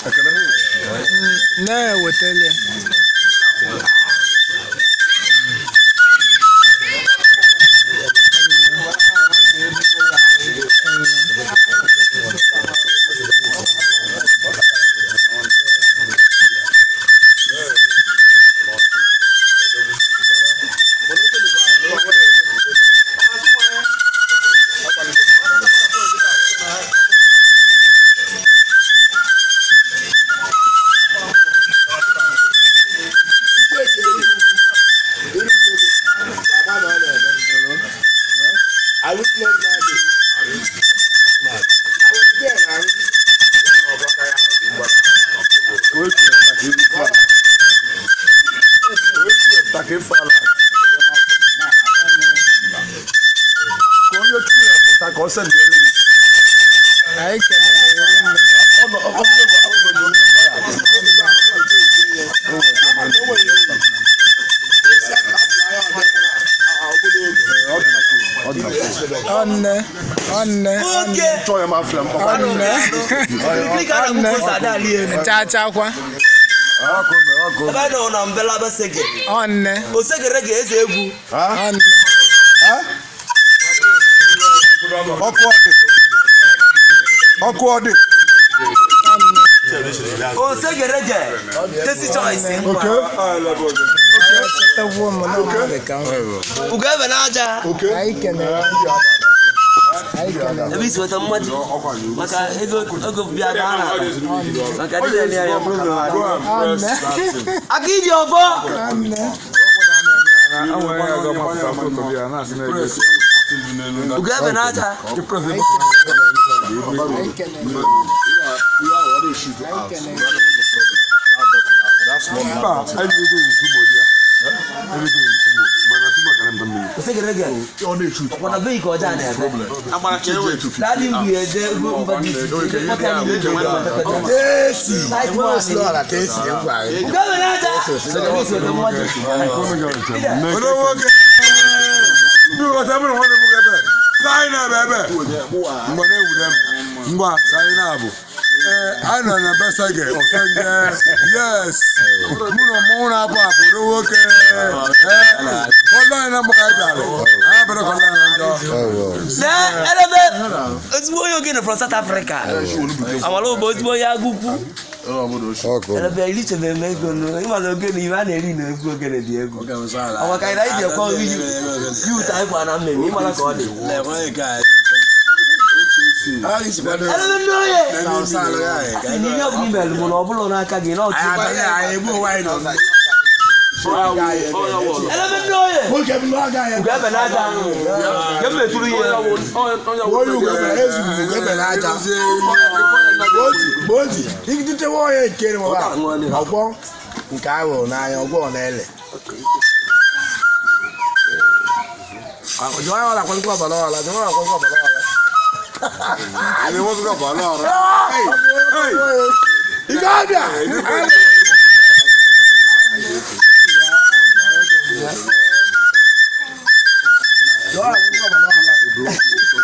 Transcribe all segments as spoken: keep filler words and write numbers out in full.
Ne wetele. I was there, Onne, onne, onne. Enjoy my film. Onne. Onne. Cha cha kwa. Ebe na ona mbela ba sege. Onne. O sege rege eze egwu. Onne. Ha? Ọkụọdị. Ọkụọdị. O sege rege. Tesi choice. Okay. The woman no dey count. Ugo ebe na aja. Okay. Ai kene. Ai kene. Ebi so ta mmadi. Maka ego ego bia ga na. Maka dị na ya program. Onne. Akiji ofo. Onne. Ugo ebe na aja. Ai kene. Ai kene. That's one. Everything is too much. Everything is too much. Man, too much can be. O sege rege. On the shoot. Wana be ko ja na ebe. Amara kewe to fit. Daddy we e de go mbadi. Yes. Like what slow la tesi ngwa. Ugo ebe na aja. Ebi so ta mmadi. Odo woke. Du ko tabu no ho bu ebe. Sai na bebe. Ngwa na ewu dem. Ngwa sai na abu. Eh, I know the best I get. Yes. Muno mona papa, do woke. Eh, kola na mo kai dale. Ah, pero kola na ndo. Na, elebe. Ozbo yo gene from South Africa. Amalo bo ozbo ya gugu. Elebe ili chebe me go no. Ima lo gene ima na eri na ego gene di ego. Awa kai na ije ko yu. You type na me, ima la ko de. Le ko e kai. Ah, this is better. Elebe no ye. Na usalo ya e. Si ni yo bi mel mo no bulo na aka gi na o ti ba. Ai, bo wai no. Elebe no ye. Mo ke bi lo aga ya. Uga be na aja. Ke be turu ye. Wo yu ga ezu ga be na aja. Boti, boti. Ikite wo ye kere mo ba. Ogbo nke awo na anya ogbo na ele. Ojo ayo la ko ko ba lo la, jo la ko ko ba lo la. Ele mo ko ba lo ra. Hey. Hey. Igabia. Jo la ko ko ba lo la.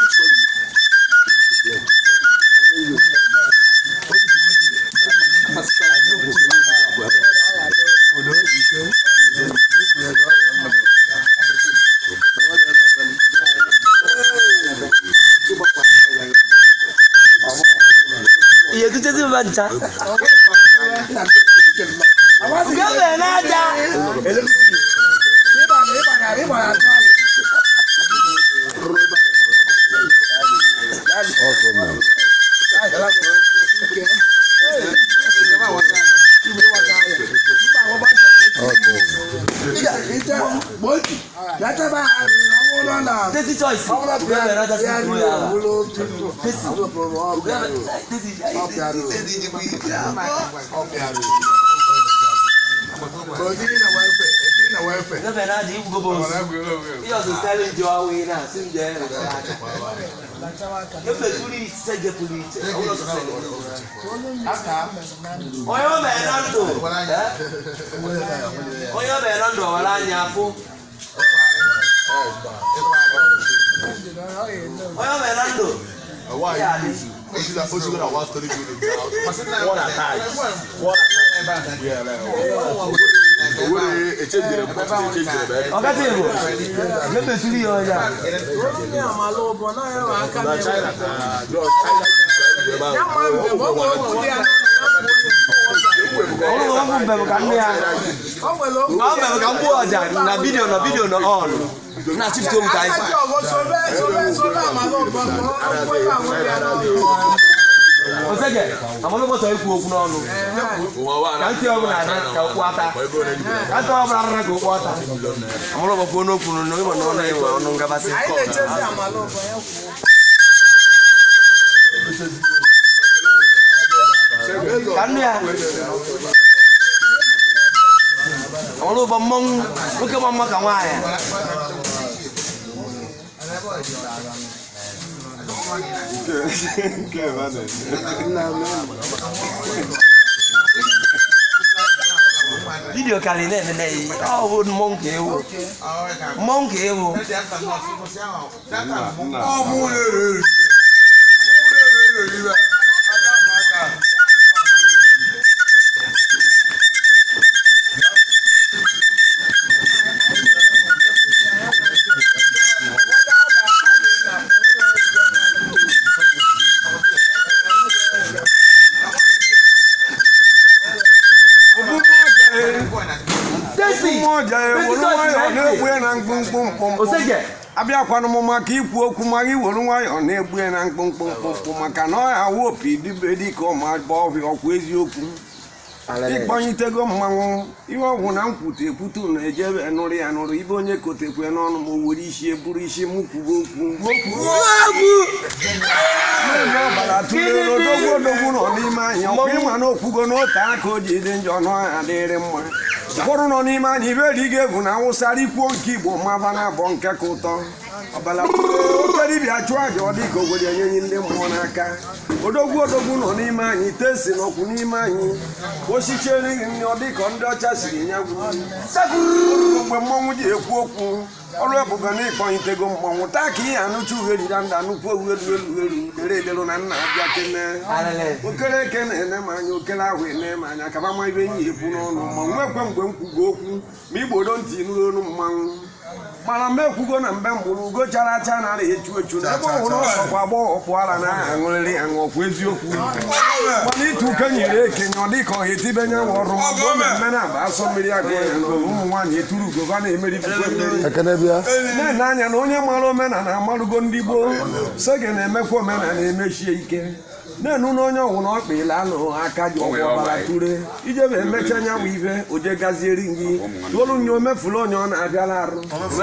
Iya tu jadi baca. Uga be na aja. This is choice. Uga be na aja si mo ya. This is uga be. This is this is uga be na aja ibu go boss. He also telling you away na sim je. Ke be turi seje police. Oyo be na ndo. Oyo be na ndo wala nyafu. Oyo be na ndo. One attack. One attack. Yeah, ọ̀gá tí èbò lébè sílí ọjà. ọ̀hún wọn fún bẹ̀rù ká ní ya wọn bẹ̀rù ká ń bú ọjà na fídíò na fídíò na ọ̀n na chief tó ń ta ẹ̀fà. Osege, àwọn olóko sọ ikú okun n'ọnụ. Kàntí ọ̀gbìn àná ka okwu ata. Kàntí ọ̀gbìn àná ka okwu ata. Àwọn olóko kú n'okwu n'ọnụ ịmụ n'ọnụ ịwụ ọnụ ngabasị. Kànnì ya. Àwọn olóko mmọnwụ nwoke ma mma ka nwaanyị. Video kali ne ne ne oh monkey ewo monkey ewo oh mo le le mo le le le abịa kwanụ m maka ikwu okwu ma gị were nwayọọ na-egbu ya na mkpụmkpụmkpụ maka na ọ awụ opi dibe dịka ọma ọhịa ọkwa eziokwu ịkpọnyitego mmanwụ ihe ọgwụ na nkwute ekwute na ejebe nụrụ ya nụrụ ibe onye kotekwe n'ọnụ ma o were isi eburu isi m kwugo okwu ọbara tụlere odogwu odogwu nọ n'ime anya ọkwa ịma na okwugo n'ote aka o ji dị njọ n'ọha dịrị mma ụfọdụ nọ n'ime anya ibe dị ga-egwu na awụsara ikwuo nke igbo maba na abụọ nke ka ụtọ ọbala oke dibịa chụọ aja ọ dịka obodo enyenyi ndị mmụọ n'aka odogwu odogwu nọ n'ime anyị ite si n'ọkwụ n'ime anyị osisi erighị nri ọ dịka ndị ọcha siri nya mgbe mmọnwụ ji ekwu okwu ọrụ ebube na ịkpọnyitego mmọnwụ taa ka ihe anụcha uherira ndị anụkwu ewuelu elu elu dere edelu na nna abịa kene okere eke na-ene m anya okere ahụ ene m anya kaba ma ibe enyi ekwu n'ọnụ mmanwụ ekwe mgbe m kwugo okwu ma igbodo ntị nụrụ olu mmanwụ mana mgbe ekwugo na mgbe mgburu ugo chara acha nara echu echu na ebe ọhụrụ ọsọkwa agbọghọ pụara na aha aṅụrịrị aṅụ ọkwa eziokwu mana ịtụ uke nyere ekenye ọ dịka ọha etibenye nwe ọrụ mgbe o mmemme na agba asọ mmiri agụ ya na ụmụ nwaanyị eturu ugova na-emeri na-ene anya na onye mara omenala amarụgo ndị gboo sege na-emekwa omenala emechie ike na-enu na onye ọwụ na ọkpa ile anụ aka ji ọgwụ ọbara ture ijebe emecha anya bụ ibe oje gazieri gị tụolu nye o mefuru onye ọ na-abịala arụ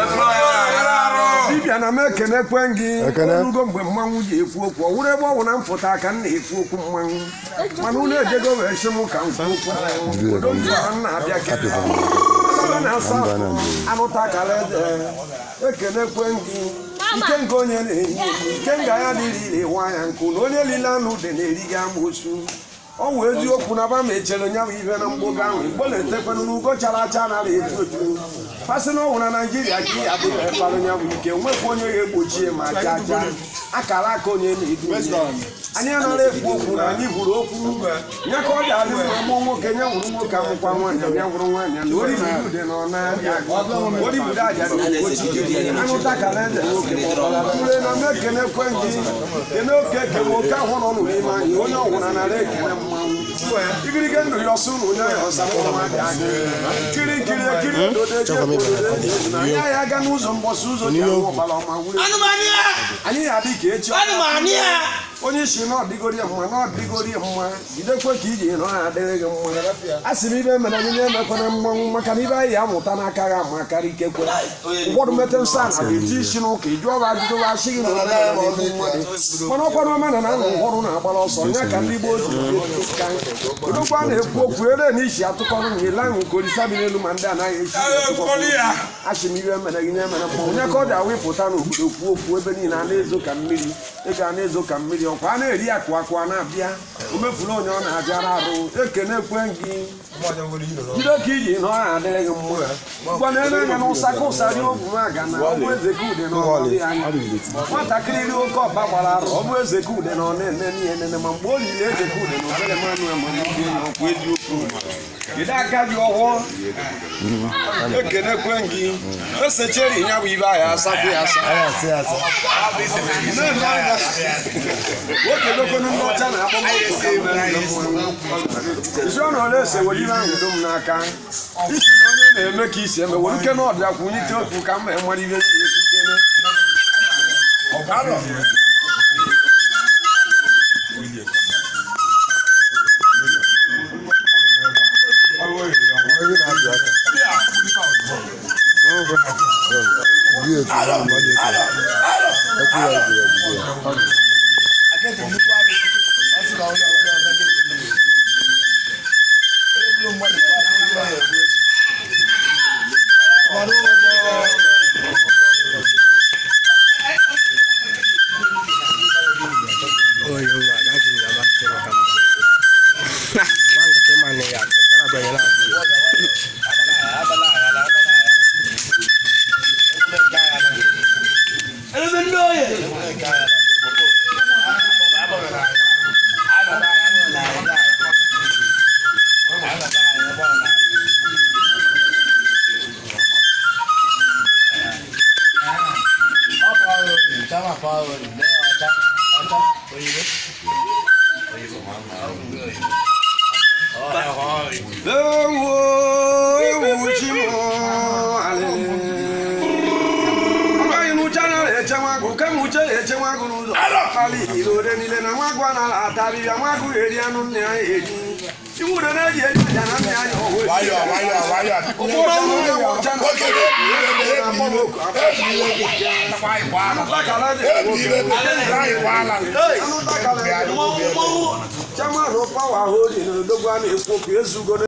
dibịa na m ekenekwe gị orugo mgbe mmanwụ ji ekwu okwu ọ wụrụ ebe ọ wụ na mfụta aka m na-ekwu okwu mmanwụ mana unu ejego wee chi m ka m kwu okwu odo ndị ọha m na-abịa kete na-asa anụta akara eze ekenekwe gị ike nke onye na-enye ike nga ya dịrị ile nwa ya nkụ na onye lile anụ dị na-erighị amoosu ọ wụ eziokwu na ba ma echere nya bụ ibe na mgbogo ahụ igbo na-etekwanụ n'ugo chara acha nara eju oju pasị na ọnwụ na naijiria ka ya adịghị ekpalụ nya bụ ike nwekwa onye ga-egbochie ma aja aja akara aka onye na-edu anyị anara ekwu okwu na anyị gwuru okwu nye ka ọ dị adị mma mụọ nwoke nye wụrụ nwoke amụkwa nwaanyị ya wụrụ nwaanyị na oribudu dị nọ n'abịa oribudu aja anụta kara eze nwoke ure na m ekenekwe gị kene oke ekene oke ahụ nọ n'ime anyị onye ọwụna nara ekene mmanwụ igirige ndụ ya ọsọ ụlọ onye ya ọsapụrụ nwadị anyị kiri nkiri ekiri ododeji na ya ya aga n'ụzọ mgbọsị ụzọ ji ahụ ọgbara ọma wure anyị ya dị ka echi onye isi na ọdịgori mma na ọdịgori mma jidekwe ka iji nọ na-adịrị gị mma a sị m ibe mere anyị na-emekwana mmanwụ maka na ibe anyị amụta n'aka gị ama karịa ikekwe ụfọdụ mete nsọ a na-eti isi n'ụka iju ọba ajụjụ asị gị na ọdụ mmadụ mana ọkwanụ omenala na ụfọdụ na-agbara ọsọ nya ka ndị gboo ji odokwa na-ekwu okwu ere na isi atụkọrọ nyele ahụ nke olisa dị n'elu ma ndị anaghị esi asị m ibe mere gị na-emere mmanwụ nya ka ọ dị awụpụta n'obodo kwuo okwu ebe niile a na-ezo ka mmiri ị ga na-ezo ka mmiri ọkwa a na-eri akụ akụ a na-abịa o mefuru onye ọ na-abịara arụ ekenekwe gị Jide ka iji na ọ adịghị mma. Gwa na ene anya n'ụsa ka ụsa dị ogwu maga na ọ bụ eze ka ude na ọ dị anya. Nwatakịrị iri oke ọba gbara arụ ọ bụ eze ka ude na ọ na-ene n'ihe nene ma mgbe o liri eze ka ude na obere mmanụ ya ma ndị enyi ọkwa eji okwu. Jide aka gị ọhụụ. Ekenekwe gị. Esecheri ya bụ ibe ahụ asapụ ya asa. Nwoke dokonu ndị ọcha na-akpọ isi ọ nọ na-ese were ibe ahụ dum n'aka isi na onye na-eme ka isi eme were ike na ọbịa kwụnyite okwu ka mma mara ibe ekukene Chama roupa, o arroz, no do guarda, eu